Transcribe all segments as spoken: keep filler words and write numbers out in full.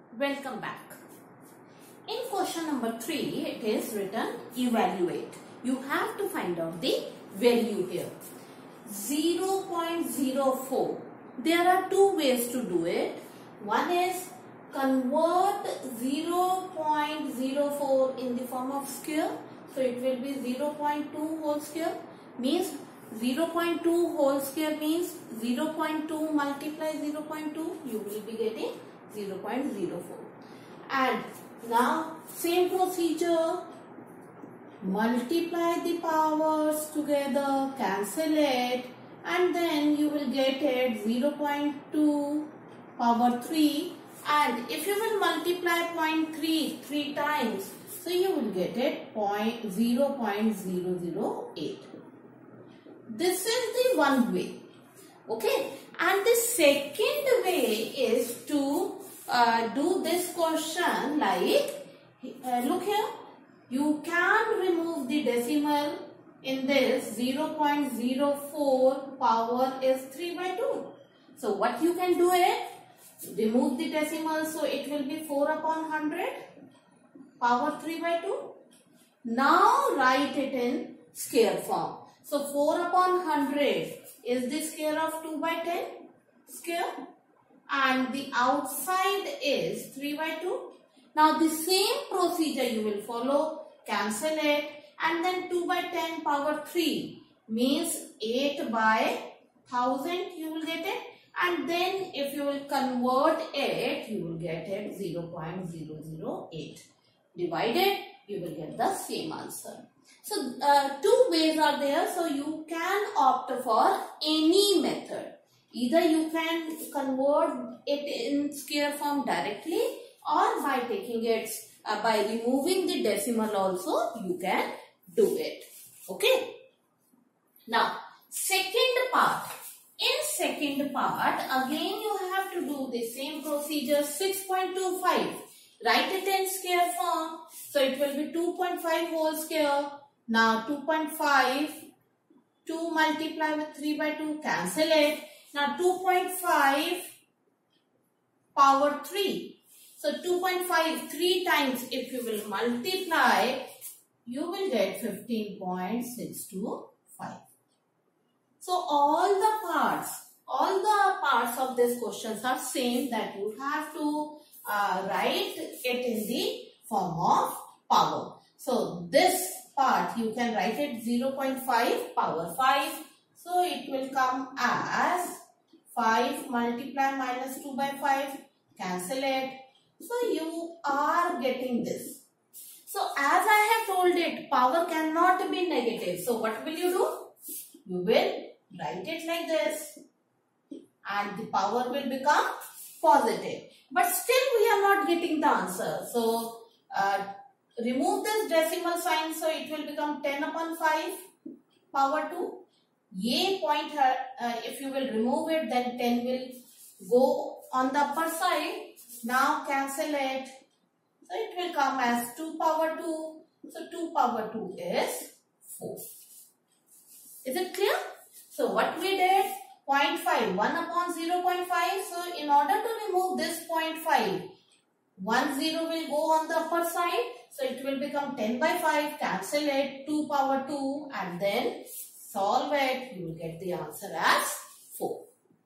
Welcome back. In question number three, it is written evaluate. You have to find out the value here. zero point zero four. There are two ways to do it. One is convert zero point zero four in the form of square. So it will be zero point two whole square. Means zero point two whole square means zero point two multiply zero point two. You will be getting zero point zero four. And now same procedure. Multiply the powers together, cancel it, and then you will get it zero point two power three, and if you will multiply zero point three three times, so you will get it zero point zero zero eight. This is the one way, okay? And the second way is to uh, do this question like, uh, look here. You can remove the decimal in this. Zero point zero four power is three by two. So what you can do is remove the decimal, so it will be four upon one hundred power three by two. Now write it in square form. So four upon one hundred is the square of two by ten square, and the outside is three by two. Now the same procedure you will follow, cancel it, and then two by ten power three means eight by one thousand you will get it, and then if you will convert it, you will get it zero point zero zero eight. Divided, you will get the same answer. So uh, two ways are there, so you can opt for any method. Either you can convert it in square form directly, or by taking it, uh, by removing the decimal also, you can do it. Okay. Now, second part. In second part, again you have to do the same procedure, six point two five. Write it in square form. So, it will be two point five whole square. Now, two point five, two multiply with three by two, cancel it. Now, two point five power three. So two point five, three times if you will multiply, you will get fifteen point six two five. So all the parts, all the parts of this questions are same, that you have to uh, write it in the form of power. So this part you can write it zero point five power five. So it will come as five multiply minus two by five, cancel it. So you are getting this. So as I have told it, power cannot be negative. So what will you do? You will write it like this, and the power will become positive. But still we are not getting the answer. So uh, remove this decimal sign, so it will become ten upon five power two. Ye point, uh, if you will remove it, then ten will go on the upper side. Now cancel it. So it will come as two power two. So two power two is four. Is it clear? So what we did? zero point five. one upon zero point five. So in order to remove this zero point five, one zero will go on the upper side. So it will become ten by five. Cancel it. two power two. And then solve it. You will get the answer as four.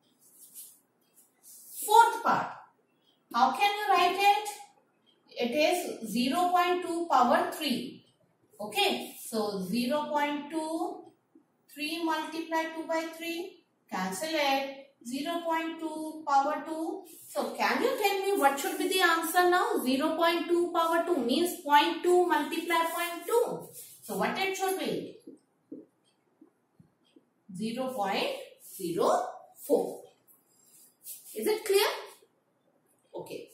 Fourth part. How can you write it? It is zero point two power three. Okay. So zero point two, three multiply two by three. Cancel it. zero point two power two. So can you tell me what should be the answer now? zero point two power two means zero point two multiply zero point two. So what it should be? zero point zero four. Is it clear? Okay.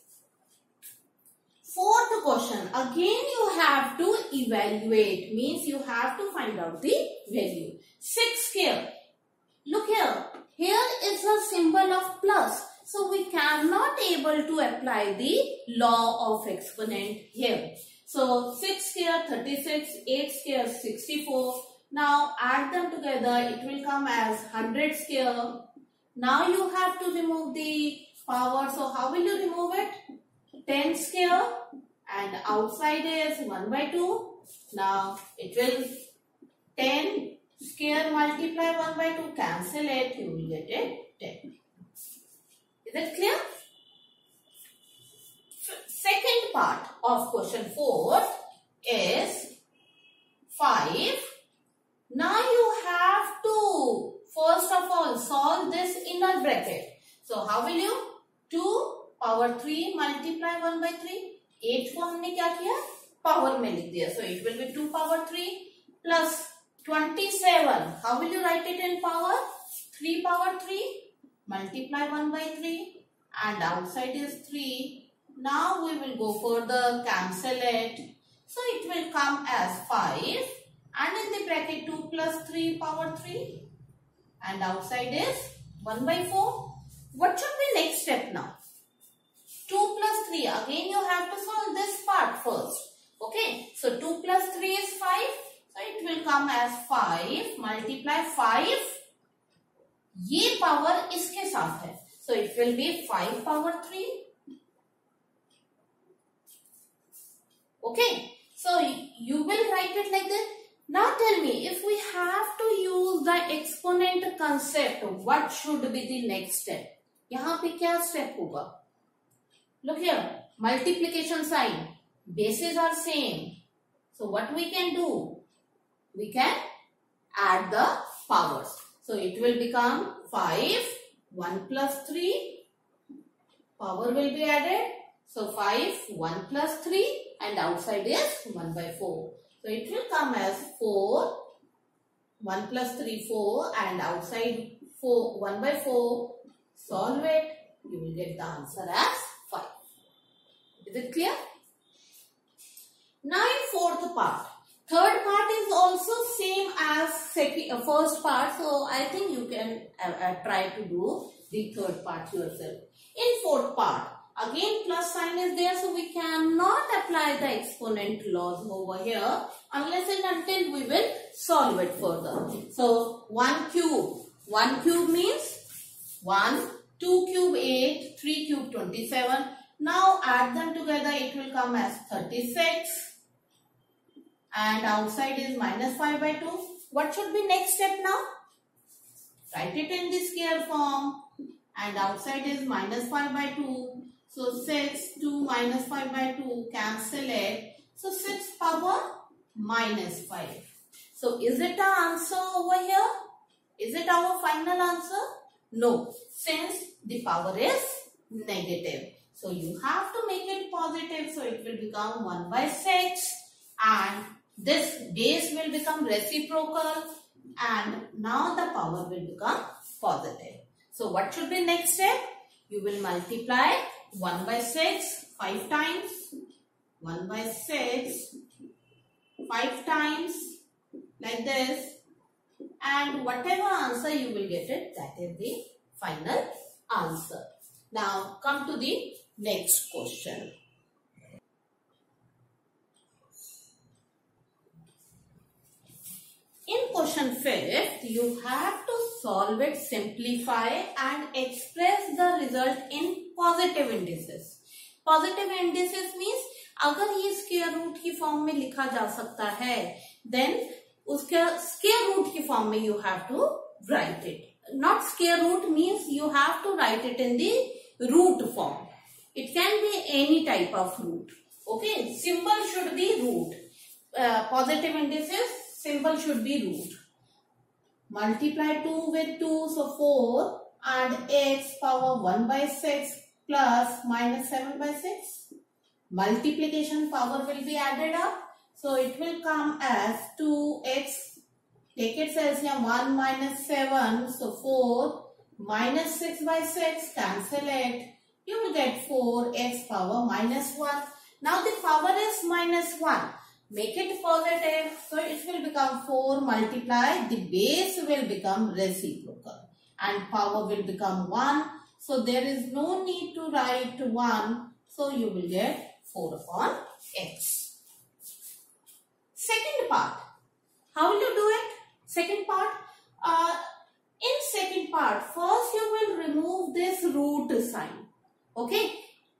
Fourth question. Again you have to evaluate. Means you have to find out the value. six square. Look here. Here is a symbol of plus. So we cannot able to apply the law of exponent here. So six square thirty-six, eight square sixty-four. Now add them together. It will come as one hundred square. Now you have to remove the power. So how will you remove it? ten and outside is one by two. Now it will ten square multiply one by two, cancel it, you will get it ten. Is it clear? Second part of question four is five. Now you have to first of all solve this inner bracket. So how will you? two power three multiply one by three. eight को हमने क्या किया? Power में लिख दिया. So it will be two power three plus twenty-seven. How will you write it in power? three power three multiply one by three and outside is three. Now we will go further, cancel it. So it will come as five and in the bracket two plus three power three and outside is one by four. What should be next step now? two plus three. Again you have to solve this part first. Okay. So two plus three is five. So it will come as five multiply five. ये power इसके साथ है. So it will be five power three. Okay. So you will write it like this. Now tell me, if we have to use the exponent concept, what should be the next step? यहाँ पे क्या step होगा? Look here, multiplication sign. Bases are same. So what we can do? We can add the powers. So it will become five, one plus three. Power will be added. So five, one plus three and outside is one by four. So it will come as four, one plus three, four and outside four, one by four. Solve it. You will get the answer as five. Is it clear? Now in fourth part. Third part is also same as second, uh, first part. So I think you can uh, uh, try to do the third part yourself. In fourth part, again plus sign is there. So we cannot apply the exponent laws over here unless and until we will solve it further. So one cube. one cube means one, two cube eight, three cube twenty-seven. Now add them together, it will come as thirty-six. And outside is minus five by two. What should be next step now? Write it in the square form. And outside is minus five by two. So six, two minus five by two, cancel it. So six power minus five. So is it the answer over here? Is it our final answer? No, since the power is negative. So you have to make it positive. So it will become one by six and this base will become reciprocal and now the power will become positive. So what should be next step? You will multiply one by six five times. one by six five times like this. And whatever answer you will get it, that is the final answer. Now come to the next question. In question fifth, you have to solve it, simplify and express the result in positive indices. Positive indices means अगर ये square root की form में लिखा जा सकता है, then उसके square root की फॉर्म में you have to write it. Not square root means you have to write it in the root form. It can be any type of root. Okay, symbol should be root. Uh, positive indices, symbol should be root. Multiply two with two, so four and x power one by six plus minus seven by six. Multiplication power will be added up. So it will come as two x. Take its L C M, one minus seven, so four minus six by six, cancel it. You will get four x power minus one. Now the power is minus one. Make it positive, so it will become four multiply. The base will become reciprocal and power will become one. So there is no need to write one. So you will get four upon x. Second part. How will you do it? Second part, uh, in second part, first you will remove this root sign. Okay.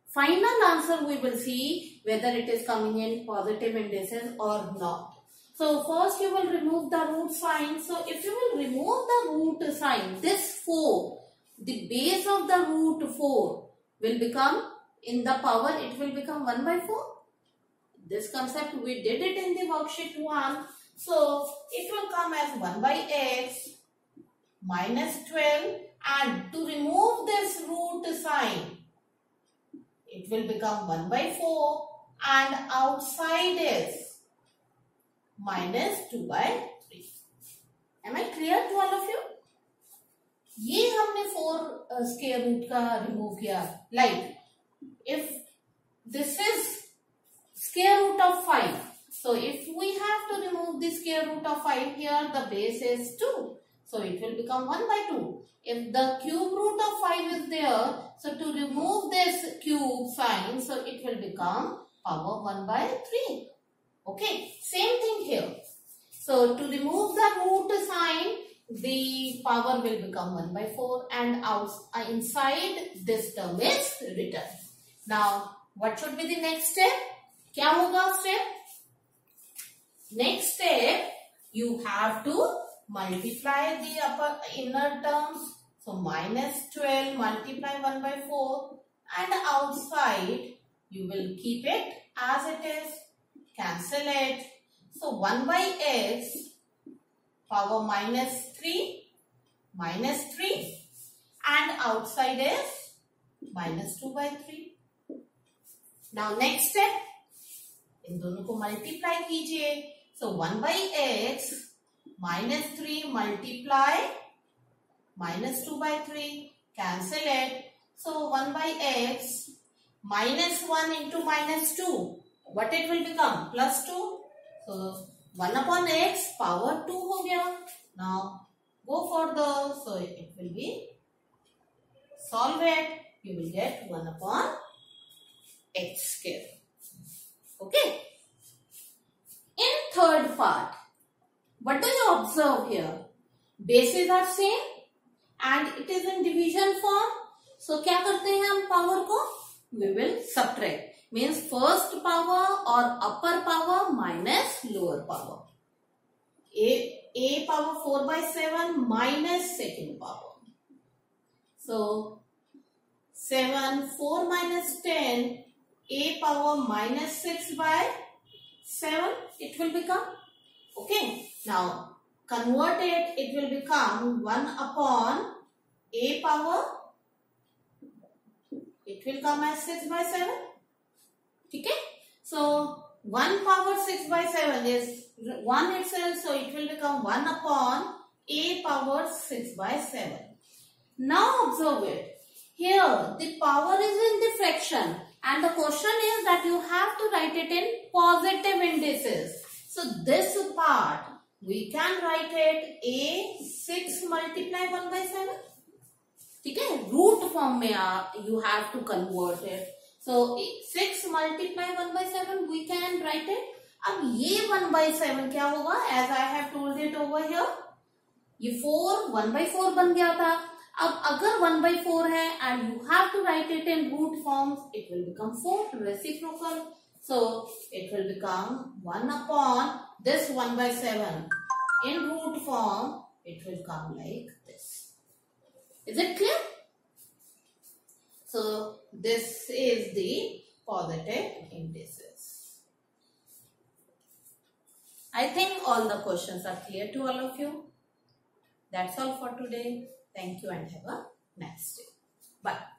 Final answer we will see whether it is coming in positive indices or not. So first you will remove the root sign. So if you will remove the root sign, this four, the base of the root four will become, in the power it will become one by four. This concept we did it in the worksheet one. So it will come as one by x minus twelve, and to remove this root sign, it will become one by four, and outside is minus two by three. Am I clear to all of you? ये हमने four uh, square root का remove किया. Like if this is square root of five, so if we have to remove the square root of five here, the base is two. So it will become one by two. If the cube root of five is there, so to remove this cube sign, so it will become power one by three. Okay, same thing here. So to remove the root sign, the power will become one by four, and out, uh, inside this term is written. Now, what should be the next step? क्या होगा step? Next step, you have to multiply the upper inner terms. So minus twelve multiply one by four, and outside you will keep it as it is. Cancel it. So one by x power minus three minus three, and outside is minus two by three. Now next step, इन दोनों को multiply कीजिए. So one by x minus three multiply minus two by three, cancel it. So one by x minus one into minus two, what it will become? Plus two. So one upon x power two हो गया. Now go for the, so it will be, solve it, you will get one upon x square. Okay. In third part, what do you observe here? Bases are same and it is in division form. So क्या करते हैं हम power को? We will subtract. Means first power or upper power minus lower power. A, A power four by seven minus second power. So seven, four minus ten, A power minus six by seven, it will become. Okay. Now convert it, it will become one upon A power. It will come as six by seven. Okay. So one power six by seven is one itself. So it will become one upon A power six by seven. Now observe it. Here the power is in the fraction. And the question is that you have to write it in positive indices. So this part, we can write it A six multiply one by seven. Okay, root form mein you have to convert it. So six multiply one by seven, we can write it. अब ये one by seven क्या होगा? As I have told it over here, ये four one by four बन गया था. अब अगर one by four है and you have to write it in root forms, it will become four, reciprocal. So it will become one upon this one by seven. In root form, it will come like this. Is it clear? So this is the positive indices. I think all the questions are clear to all of you. That's all for today. Thank you and have a nice day. Bye.